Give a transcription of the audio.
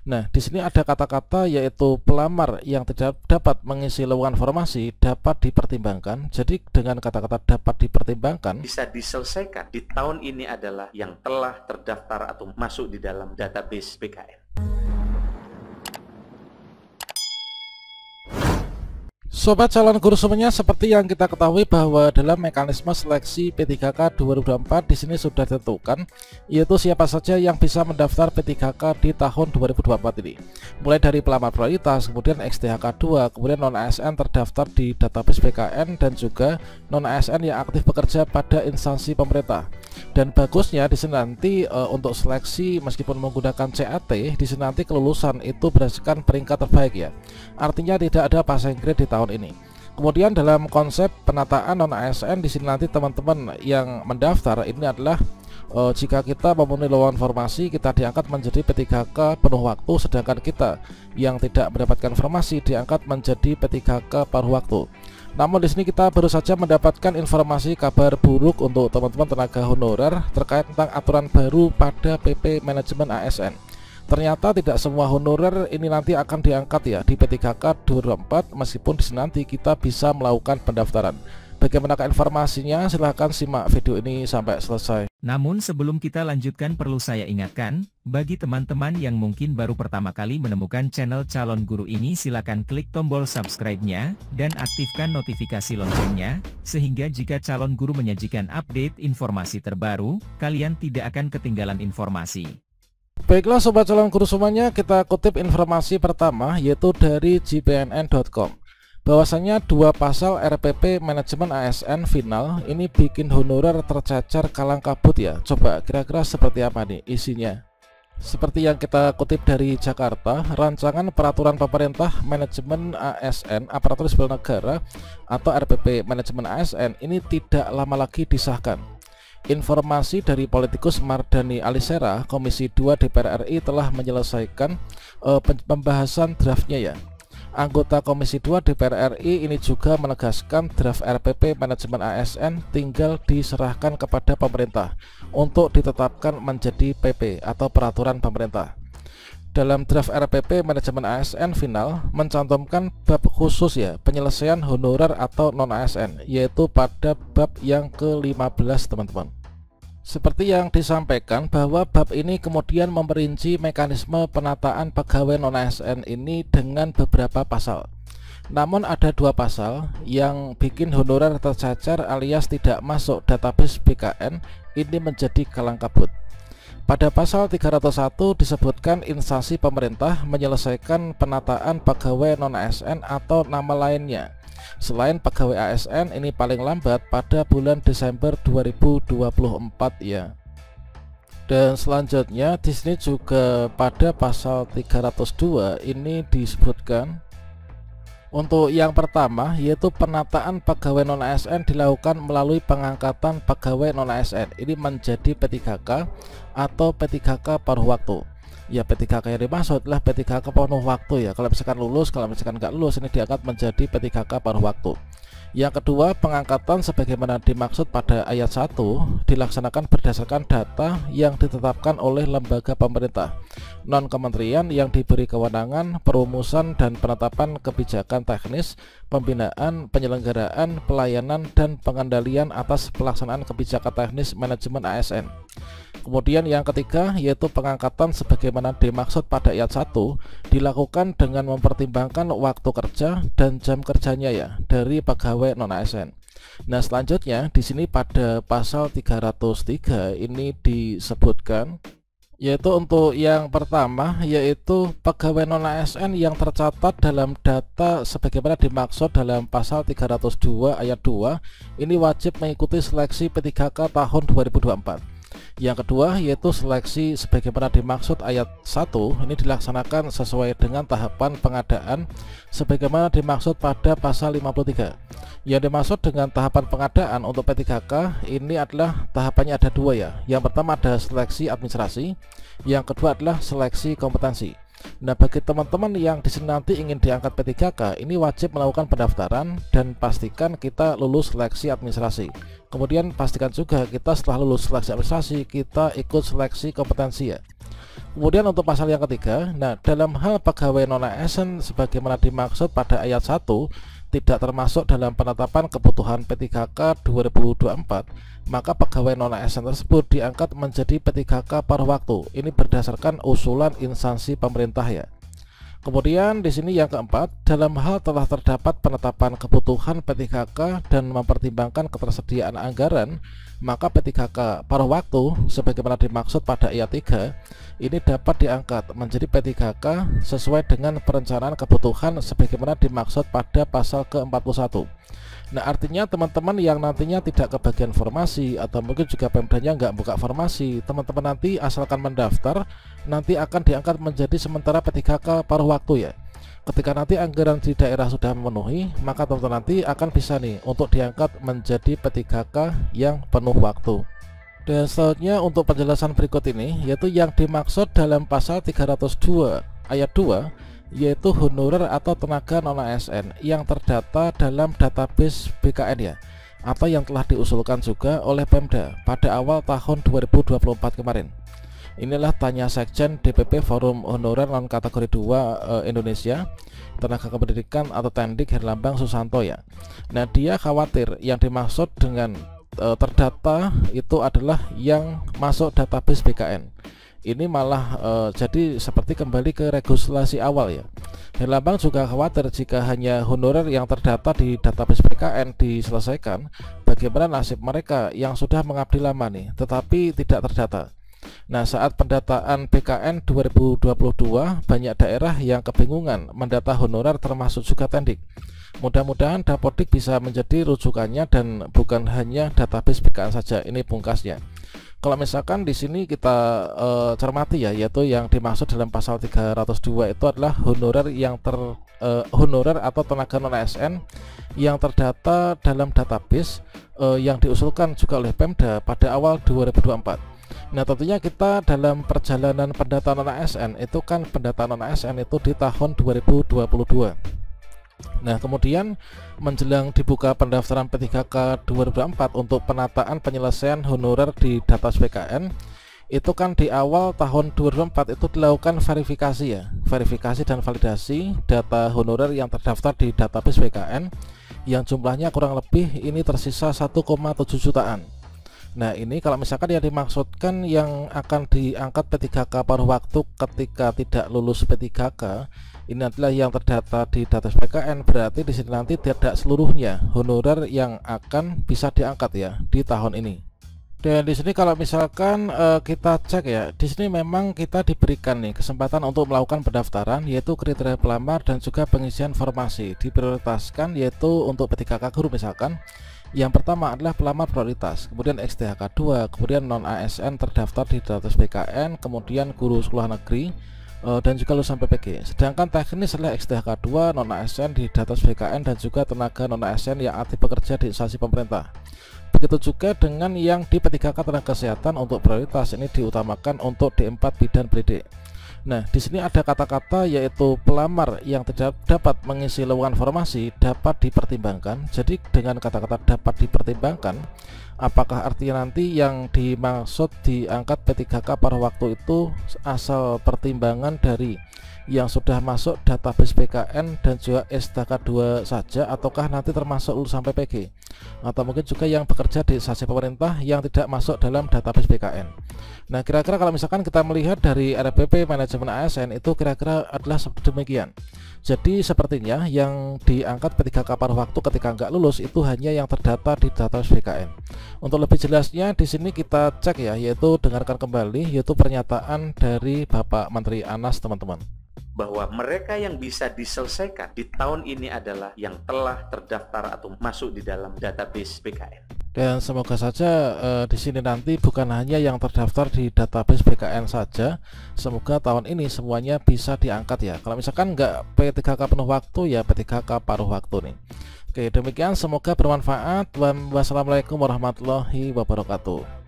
Nah, di sini ada kata-kata yaitu pelamar yang tidak dapat mengisi lowongan formasi dapat dipertimbangkan. Jadi dengan kata-kata dapat dipertimbangkan bisa diselesaikan di tahun ini adalah yang telah terdaftar atau masuk di dalam database BKN. Sobat calon guru semuanya, seperti yang kita ketahui bahwa dalam mekanisme seleksi P3K 2024 di sini sudah ditentukan yaitu siapa saja yang bisa mendaftar P3K di tahun 2024 ini. Mulai dari pelamar prioritas, kemudian XTHK 2, kemudian non-ASN terdaftar di database BKN dan juga non-ASN yang aktif bekerja pada instansi pemerintah. Dan bagusnya di sini nanti untuk seleksi meskipun menggunakan CAT, di sini nanti kelulusan itu berdasarkan peringkat terbaik ya. Artinya tidak ada passing grade di tahun ini. Kemudian dalam konsep penataan non ASN di sini nanti teman-teman yang mendaftar ini adalah jika kita memenuhi lowongan formasi kita diangkat menjadi P3K penuh waktu, sedangkan kita yang tidak mendapatkan formasi diangkat menjadi P3K paruh waktu. Namun di sini kita baru saja mendapatkan informasi kabar buruk untuk teman-teman tenaga honorer terkait tentang aturan baru pada PP Manajemen ASN. Ternyata tidak semua honorer ini nanti akan diangkat ya di P3K 2024, meskipun di sini nanti kita bisa melakukan pendaftaran. Bagaimanakah informasinya? Silahkan simak video ini sampai selesai. Namun sebelum kita lanjutkan perlu saya ingatkan, bagi teman-teman yang mungkin baru pertama kali menemukan channel Calon Guru ini silakan klik tombol subscribe-nya, dan aktifkan notifikasi loncengnya, sehingga jika Calon Guru menyajikan update informasi terbaru, kalian tidak akan ketinggalan informasi. Baiklah sobat calon guru semuanya, kita kutip informasi pertama yaitu dari jpnn.com. Bahwasanya dua pasal RPP Manajemen ASN final ini bikin honorer tercacar kalang kabut ya. Coba kira-kira seperti apa nih isinya? Seperti yang kita kutip dari Jakarta, rancangan peraturan pemerintah manajemen ASN aparatur sipil negara atau RPP Manajemen ASN ini tidak lama lagi disahkan. Informasi dari politikus Mardani Alisera, Komisi 2 DPR RI telah menyelesaikan pembahasan draftnya ya. Anggota Komisi 2 DPR RI ini juga menegaskan draft RPP Manajemen ASN tinggal diserahkan kepada pemerintah untuk ditetapkan menjadi PP atau peraturan pemerintah. Dalam draft RPP Manajemen ASN final mencantumkan bab khusus ya penyelesaian honorer atau non ASN, yaitu pada bab yang ke-15 teman-teman. Seperti yang disampaikan bahwa bab ini kemudian memperinci mekanisme penataan pegawai non ASN ini dengan beberapa pasal. Namun ada dua pasal yang bikin honorer tercacar alias tidak masuk database BKN ini menjadi kalang kabut. Pada pasal 301 disebutkan instansi pemerintah menyelesaikan penataan pegawai non-ASN atau nama lainnya selain pegawai ASN ini paling lambat pada bulan Desember 2024 ya. Dan selanjutnya di sini juga pada pasal 302 ini disebutkan untuk yang pertama yaitu penataan pegawai non-ASN dilakukan melalui pengangkatan pegawai non-ASN ini menjadi P3K atau P3K paruh waktu. Ya P3K yang dimaksud adalah P3K penuh waktu ya. Kalau misalkan lulus, kalau misalkan nggak lulus ini diangkat menjadi P3K paruh waktu. Yang kedua, pengangkatan sebagaimana dimaksud pada ayat 1 dilaksanakan berdasarkan data yang ditetapkan oleh lembaga pemerintah non-kementerian yang diberi kewenangan perumusan dan penetapan kebijakan teknis, pembinaan, penyelenggaraan, pelayanan, dan pengendalian atas pelaksanaan kebijakan teknis manajemen ASN. Kemudian yang ketiga yaitu pengangkatan sebagaimana dimaksud pada ayat 1 dilakukan dengan mempertimbangkan waktu kerja dan jam kerjanya ya dari pegawai non-ASN. Nah, selanjutnya di sini pada pasal 303 ini disebutkan yaitu untuk yang pertama yaitu pegawai non-ASN yang tercatat dalam data sebagaimana dimaksud dalam pasal 302 ayat 2 ini wajib mengikuti seleksi P3K tahun 2024. Yang kedua yaitu seleksi sebagaimana dimaksud ayat 1 ini dilaksanakan sesuai dengan tahapan pengadaan sebagaimana dimaksud pada pasal 53. Yang dimaksud dengan tahapan pengadaan untuk P3K ini adalah tahapannya ada dua ya. Yang pertama ada seleksi administrasi, yang kedua adalah seleksi kompetensi. Nah, bagi teman-teman yang di sini nanti ingin diangkat P3K, ini wajib melakukan pendaftaran dan pastikan kita lulus seleksi administrasi. Kemudian pastikan juga kita setelah lulus seleksi administrasi, kita ikut seleksi kompetensi ya. Kemudian untuk pasal yang ketiga, nah dalam hal pegawai non-ASN sebagaimana dimaksud pada ayat 1 tidak termasuk dalam penetapan kebutuhan P3K 2024, maka pegawai non-ASN tersebut diangkat menjadi P3K paruh waktu. Ini berdasarkan usulan instansi pemerintah ya. Kemudian di sini yang keempat, dalam hal telah terdapat penetapan kebutuhan P3K dan mempertimbangkan ketersediaan anggaran, maka P3K paruh waktu sebagaimana dimaksud pada ayat 3 ini dapat diangkat menjadi P3K sesuai dengan perencanaan kebutuhan sebagaimana dimaksud pada pasal ke-41. Nah, artinya teman-teman yang nantinya tidak kebagian formasi atau mungkin juga Pemdanya nggak buka formasi, teman-teman nanti asalkan mendaftar nanti akan diangkat menjadi sementara P3K paruh waktu ya. Ketika nanti anggaran di daerah sudah memenuhi, maka teman-teman nanti akan bisa nih untuk diangkat menjadi P3K yang penuh waktu. Dan selanjutnya untuk penjelasan berikut ini, yaitu yang dimaksud dalam pasal 302 ayat 2, yaitu honorer atau tenaga non-ASN yang terdata dalam database BKN ya, atau yang telah diusulkan juga oleh Pemda pada awal tahun 2024 kemarin. Inilah tanya Sekjen DPP Forum Honorer non kategori 2 Indonesia Tenaga Kependidikan atau Tendik Herlambang Susanto ya. Nah, dia khawatir yang dimaksud dengan terdata itu adalah yang masuk database BKN. Ini malah jadi seperti kembali ke regulasi awal ya. Herlambang juga khawatir jika hanya honorer yang terdata di database BKN diselesaikan, bagaimana nasib mereka yang sudah mengabdi lama nih tetapi tidak terdata. Nah, saat pendataan BKN 2022 banyak daerah yang kebingungan mendata honorer termasuk juga Tendik. Mudah-mudahan Dapodik bisa menjadi rujukannya dan bukan hanya database BKN saja. Ini pungkasnya. Kalau misalkan di sini kita cermati ya, yaitu yang dimaksud dalam pasal 302 itu adalah honorer yang honorer atau tenaga non-ASN yang terdata dalam database yang diusulkan juga oleh Pemda pada awal 2024. Nah, tentunya kita dalam perjalanan pendataan non-ASN itu kan pendataan non-ASN itu di tahun 2022. Nah, kemudian menjelang dibuka pendaftaran P3K 2024 untuk penataan penyelesaian honorer di database BKN, itu kan di awal tahun 2024 itu dilakukan verifikasi ya, verifikasi dan validasi data honorer yang terdaftar di database BKN yang jumlahnya kurang lebih ini tersisa 1,7 jutaan. Nah, ini kalau misalkan yang dimaksudkan yang akan diangkat P3K paruh waktu ketika tidak lulus P3K ini adalah yang terdata di database BKN, berarti di sini nanti tidak seluruhnya honorer yang akan bisa diangkat ya di tahun ini. Dan di sini kalau misalkan kita cek ya, di sini memang kita diberikan nih kesempatan untuk melakukan pendaftaran, yaitu kriteria pelamar dan juga pengisian formasi diprioritaskan, yaitu untuk P3K guru misalkan. Yang pertama adalah pelamar prioritas, kemudian XTHK 2, kemudian non-ASN terdaftar di database BKN, kemudian guru sekolah negeri dan juga lulusan PPG. Sedangkan teknis adalah XTHK 2, non-ASN di database BKN dan juga tenaga non-ASN yang aktif bekerja di instansi pemerintah. Begitu juga dengan yang di P3K tenaga kesehatan untuk prioritas ini diutamakan untuk D4 bidan pendidik. Nah, di sini ada kata-kata yaitu pelamar yang tidak dapat mengisi lowongan formasi dapat dipertimbangkan. Jadi dengan kata-kata dapat dipertimbangkan, apakah artinya nanti yang dimaksud diangkat P3K paruh waktu itu asal pertimbangan dari yang sudah masuk database BKN dan juga STK 2 saja, ataukah nanti termasuk lulusan PPG, atau mungkin juga yang bekerja di instansi pemerintah yang tidak masuk dalam database BKN. Nah, kira-kira kalau misalkan kita melihat dari RPP manajemen ASN itu kira-kira adalah seperti demikian. Jadi sepertinya yang diangkat P3K paruh waktu ketika nggak lulus itu hanya yang terdata di database BKN. Untuk lebih jelasnya di sini kita cek ya, yaitu dengarkan kembali yaitu pernyataan dari Bapak Menteri Anas, teman-teman, bahwa mereka yang bisa diselesaikan di tahun ini adalah yang telah terdaftar atau masuk di dalam database BKN. Dan semoga saja di sini nanti bukan hanya yang terdaftar di database BKN saja, semoga tahun ini semuanya bisa diangkat ya. Kalau misalkan nggak P3K penuh waktu ya P3K paruh waktu nih. Oke, demikian, semoga bermanfaat. Wassalamualaikum warahmatullahi wabarakatuh.